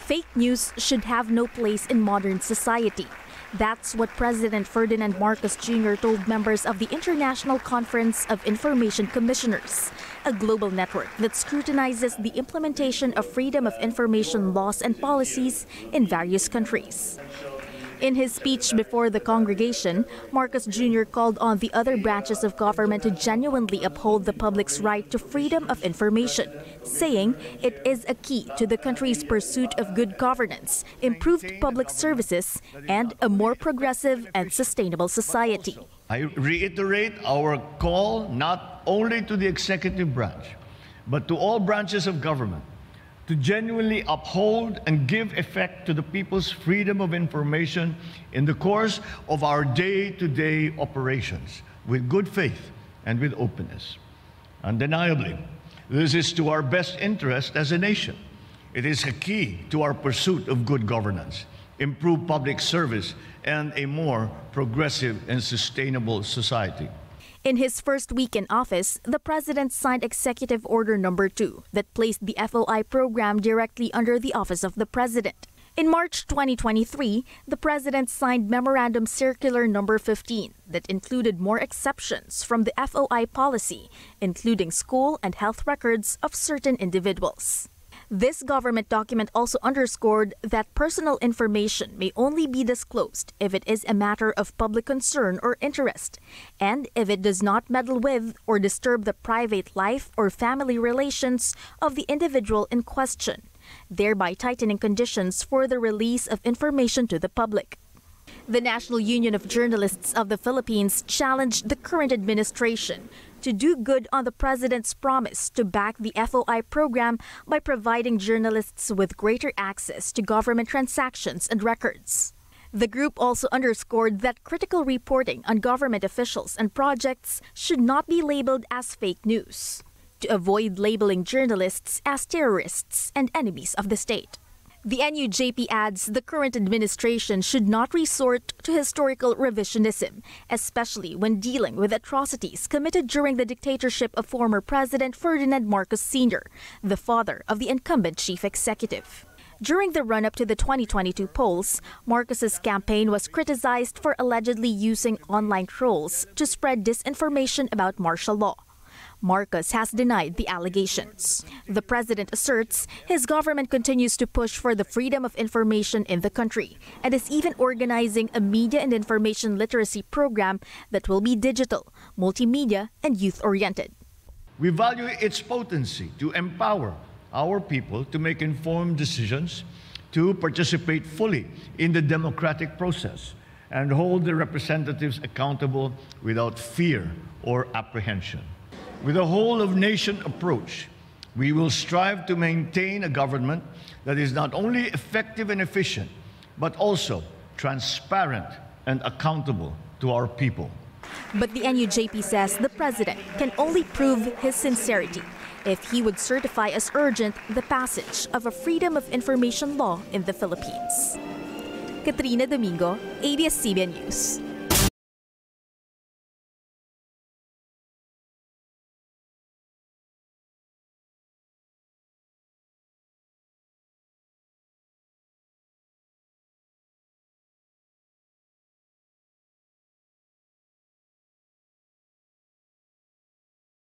Fake news should have no place in modern society. That's what President Ferdinand Marcos Jr. told members of the International Conference of Information Commissioners, a global network that scrutinizes the implementation of freedom of information laws and policies in various countries. In his speech before the congregation, Marcos Jr. called on the other branches of government to genuinely uphold the public's right to freedom of information, saying it is a key to the country's pursuit of good governance, improved public services, and a more progressive and sustainable society. I reiterate our call not only to the executive branch, but to all branches of government to genuinely uphold and give effect to the people's freedom of information in the course of our day-to-day operations with good faith and with openness. Undeniably, this is to our best interest as a nation. It is a key to our pursuit of good governance, improved public service, and a more progressive and sustainable society. In his first week in office, the president signed Executive Order No. 2 that placed the FOI program directly under the Office of the President. In March 2023, the president signed Memorandum Circular No. 15 that included more exceptions from the FOI policy, including school and health records of certain individuals. This government document also underscored that personal information may only be disclosed if it is a matter of public concern or interest, and if it does not meddle with or disturb the private life or family relations of the individual in question, thereby tightening conditions for the release of information to the public. The National Union of Journalists of the Philippines challenged the current administration to do good on the president's promise to back the FOI program by providing journalists with greater access to government transactions and records. The group also underscored that critical reporting on government officials and projects should not be labeled as fake news, to avoid labeling journalists as terrorists and enemies of the state. The NUJP adds the current administration should not resort to historical revisionism, especially when dealing with atrocities committed during the dictatorship of former President Ferdinand Marcos Sr., the father of the incumbent chief executive. During the run-up to the 2022 polls, Marcos's campaign was criticized for allegedly using online trolls to spread disinformation about martial law. Marcos has denied the allegations. The president asserts his government continues to push for the freedom of information in the country and is even organizing a media and information literacy program that will be digital, multimedia, and youth-oriented. We value its potency to empower our people to make informed decisions, to participate fully in the democratic process, and hold the representatives accountable without fear or apprehension. With a whole-of-nation approach, we will strive to maintain a government that is not only effective and efficient, but also transparent and accountable to our people. But the NUJP says the president can only prove his sincerity if he would certify as urgent the passage of a Freedom of Information law in the Philippines. Katrina Domingo, ABS-CBN News.